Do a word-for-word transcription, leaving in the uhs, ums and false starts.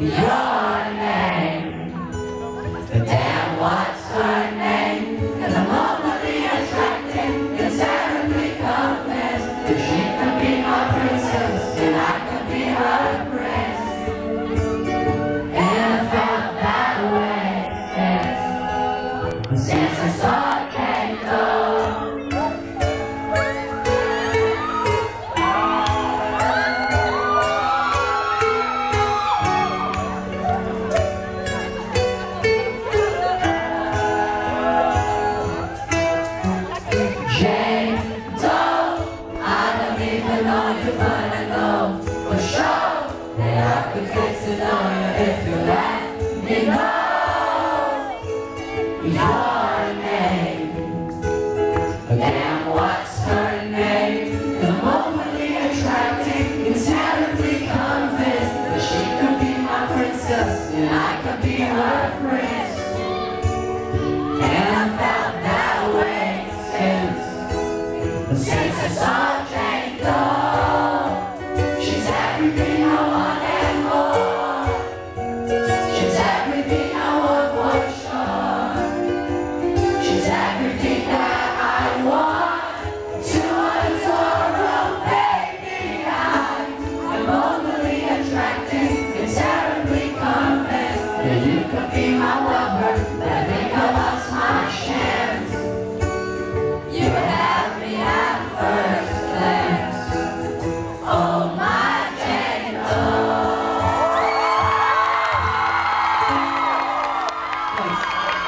your name. Damn, what's her name? Cause I'm overly attracting and terribly confessed that she could be my princess and I could be her prince. And I felt that way since, since I saw Kato. But I know for sure that I could get to know you if you let me know your name. Damn, what's her name? 'Cause I'm overly attracting and terribly convinced that she could be my princess and I could be her prince. And I felt that way since, since I saw Jane Doe. Everything I want and more. She's everything I want for sure. She's everything that I want to adore. Oh baby, I am overly attracting and terribly convinced that you could be my lover. But I think I lost my chance. You had me at first glance. Oh my. Thanks.